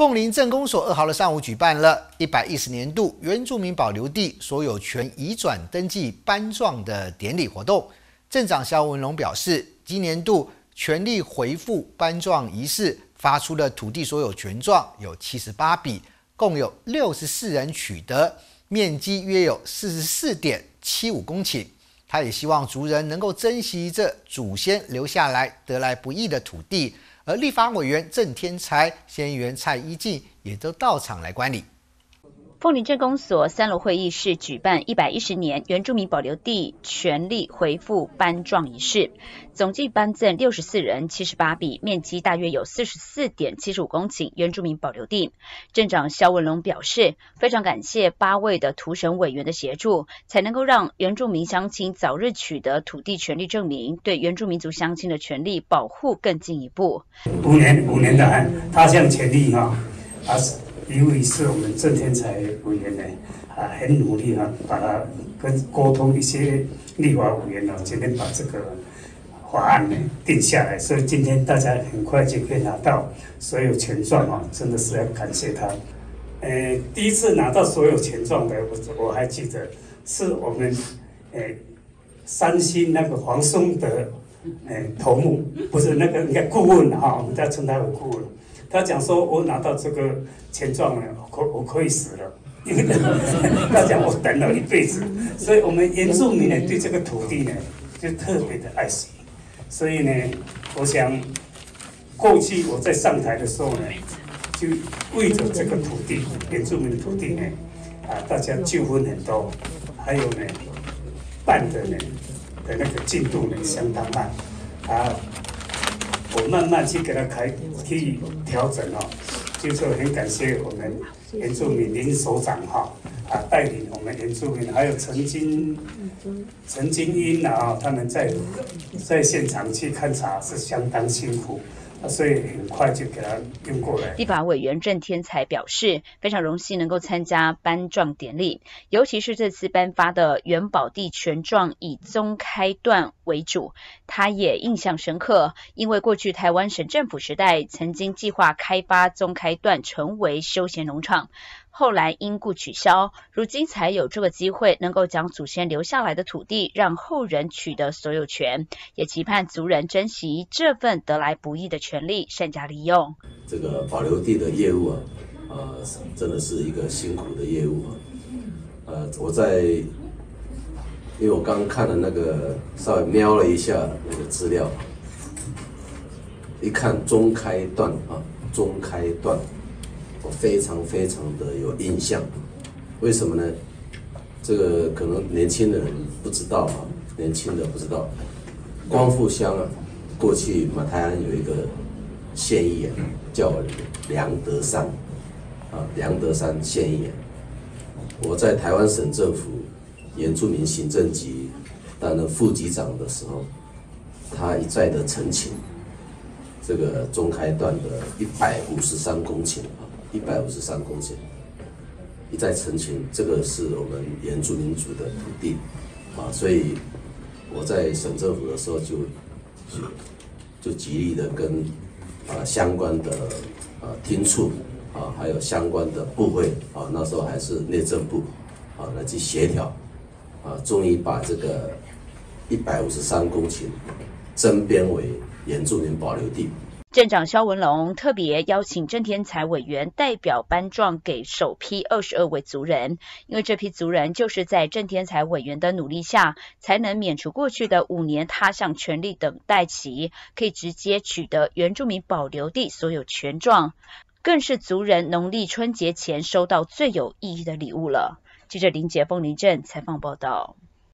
凤林镇公所2号的上午举办了110年度原住民保留地所有权移转登记颁状的典礼活动。镇长萧文龙表示，今年度权利回复颁状仪式发出的土地所有权状有78笔，共有64人取得，面积约有44.75公顷。他也希望族人能够珍惜这祖先留下来得来不易的土地。而立法委员郑天才、县议员蔡依静也都到场来观礼。 凤林镇公所3楼会议室举办110年原住民保留地权利回复颁状仪式，总计颁赠64人78笔，面积大约有44.75公顷原住民保留地。镇长萧文龙表示，非常感谢8位的土审委员的协助，才能够让原住民乡亲早日取得土地权利证明，对原住民族乡亲的权利保护更进一步。 5年的他项权利因为是我们郑天才委员呢，很努力把它跟沟通一些立法委员今天把这个法案呢定下来，所以今天大家很快就可以拿到所有权状真的是要感谢他。第一次拿到所有权状的，我还记得是我们三星那个黄松德头目，不是那个应该顾问我们再称他为顾问。他讲说，我拿到这个权状呢，我可以死了，因为他讲我等了一辈子，所以我们原住民呢对这个土地呢就特别的爱惜，所以呢，我想过去我在上台的时候呢，就为着这个土地，原住民的土地呢，大家纠纷很多，还有呢办的那个进度呢相当慢我慢慢去给他去调整就是很感谢我们原住民林首长带领我们原住民，还有陈金英他们在现场去勘察是相当辛苦。所以很快就给他用过来。 立法委员郑天才表示，非常荣幸能够参加颁状典礼，尤其是这次颁发的原保地权状以宗开段为主，他也印象深刻，因为过去台湾省政府时代曾经计划开发宗开段成为休闲农场，后来因故取消，如今才有这个机会能够将祖先留下来的土地让后人取得所有权，也期盼族人珍惜这份得来不易的权利，善加利用。 这个保留地的业务真的是一个辛苦的业务因为我刚看了那个稍微瞄了一下那个资料，一看宗开段我非常的有印象。为什么呢？这个可能年轻的人不知道年轻的不知道，光复乡过去马泰安有一个县议员叫梁德山梁德山县议员。我在台湾省政府原住民行政局担任副局长的时候，他一再的陈情这个宗开段的153公顷一再陈情，这个是我们原住民族的土地所以我在省政府的时候就极力的跟相关的厅处还有相关的部会那时候还是内政部来去协调终于把这个153公顷增编为原住民保留地。 镇长萧文龙特别邀请郑天才委员代表颁状给首批22位族人，因为这批族人就是在郑天才委员的努力下，才能免除过去的5年他项权利等待期，可以直接取得原住民保留地所有权状，更是族人农历春节前收到最有意义的礼物了。记者林杰凤林镇采访报道。